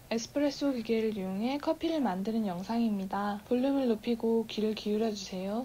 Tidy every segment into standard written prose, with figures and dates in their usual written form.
에스프레소 기계를 이용해 커피를 만드는 영상입니다. 볼륨을 높이고 귀를 기울여주세요.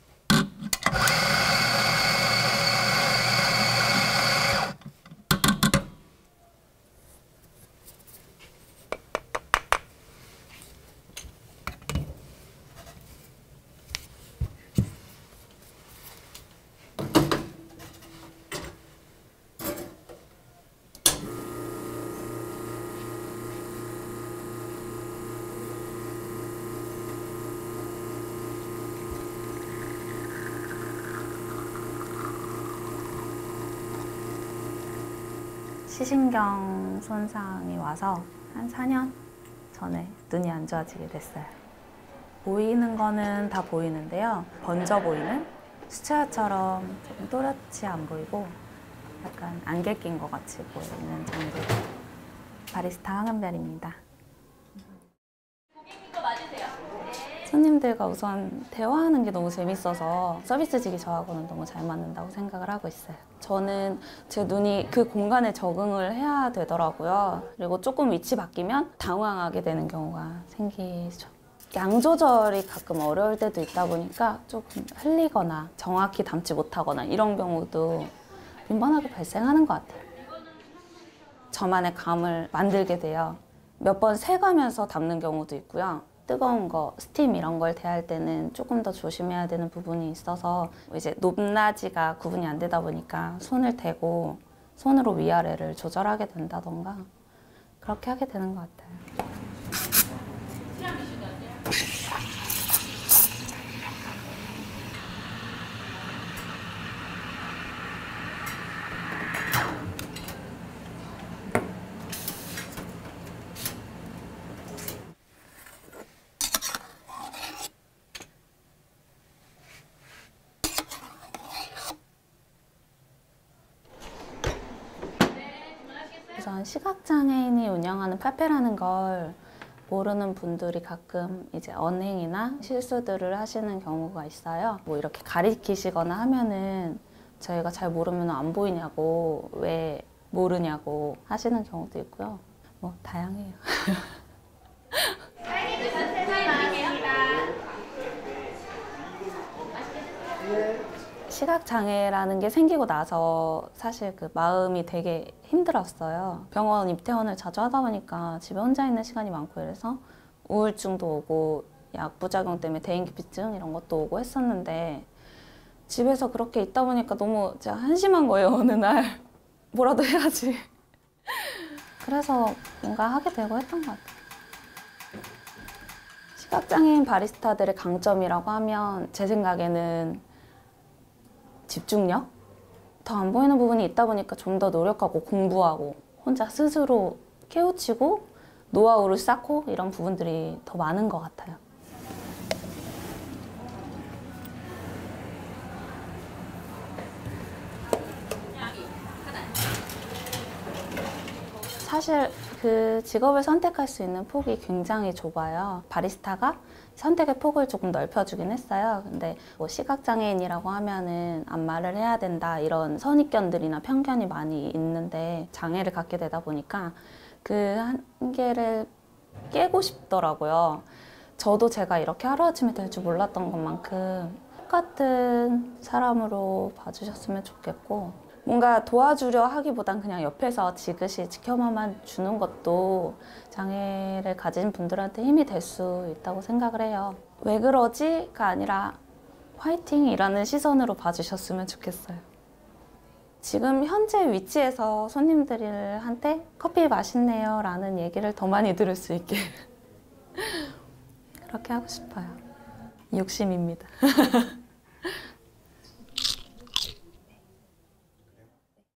시신경 손상이 와서 한 4년 전에 눈이 안 좋아지게 됐어요. 보이는 거는 다 보이는데요. 번져 보이는 수채화처럼 조금 또렷이 안 보이고 약간 안개 낀 것 같이 보이는 정도. 바리스타 황은별입니다. 손님들과 우선 대화하는 게 너무 재밌어서 서비스직이 저하고는 너무 잘 맞는다고 생각을 하고 있어요. 저는 제 눈이 그 공간에 적응을 해야 되더라고요. 그리고 조금 위치 바뀌면 당황하게 되는 경우가 생기죠. 양 조절이 가끔 어려울 때도 있다 보니까 조금 흘리거나 정확히 담지 못하거나 이런 경우도 빈번하게 발생하는 것 같아요. 저만의 감을 만들게 돼요. 몇 번 세가면서 담는 경우도 있고요. 뜨거운 거, 스팀 이런 걸 대할 때는 조금 더 조심해야 되는 부분이 있어서 이제 높낮이가 구분이 안 되다 보니까 손을 대고 손으로 위아래를 조절하게 된다던가 그렇게 하게 되는 것 같아요. 우선 시각장애인이 운영하는 카페라는 걸 모르는 분들이 가끔 이제 언행이나 실수들을 하시는 경우가 있어요. 뭐 이렇게 가리키시거나 하면은 저희가 잘 모르면 안 보이냐고, 왜 모르냐고 하시는 경우도 있고요. 뭐 다양해요. 시각장애라는 게 생기고 나서 사실 그 마음이 되게 힘들었어요. 병원 입퇴원을 자주 하다 보니까 집에 혼자 있는 시간이 많고 이래서 우울증도 오고 약 부작용 때문에 대인기피증 이런 것도 오고 했었는데 집에서 그렇게 있다 보니까 너무 진짜 한심한 거예요, 어느 날. 뭐라도 해야지. 그래서 뭔가 하게 되고 했던 것 같아요. 시각장애인 바리스타들의 강점이라고 하면 제 생각에는 집중력? 더 안 보이는 부분이 있다 보니까 좀 더 노력하고 공부하고 혼자 스스로 깨우치고 노하우를 쌓고 이런 부분들이 더 많은 것 같아요. 사실 그 직업을 선택할 수 있는 폭이 굉장히 좁아요. 바리스타가 선택의 폭을 조금 넓혀주긴 했어요. 근데 뭐 시각장애인이라고 하면은 안마를 해야 된다 이런 선입견들이나 편견이 많이 있는데 장애를 갖게 되다 보니까 그 한계를 깨고 싶더라고요. 저도 제가 이렇게 하루아침에 될 줄 몰랐던 것만큼 똑같은 사람으로 봐주셨으면 좋겠고 뭔가 도와주려 하기보단 그냥 옆에서 지그시 지켜만 주는 것도 장애를 가진 분들한테 힘이 될 수 있다고 생각을 해요. 왜 그러지?가 아니라 화이팅이라는 시선으로 봐주셨으면 좋겠어요. 지금 현재 위치에서 손님들한테 커피 맛있네요 라는 얘기를 더 많이 들을 수 있게 그렇게 하고 싶어요. 욕심입니다.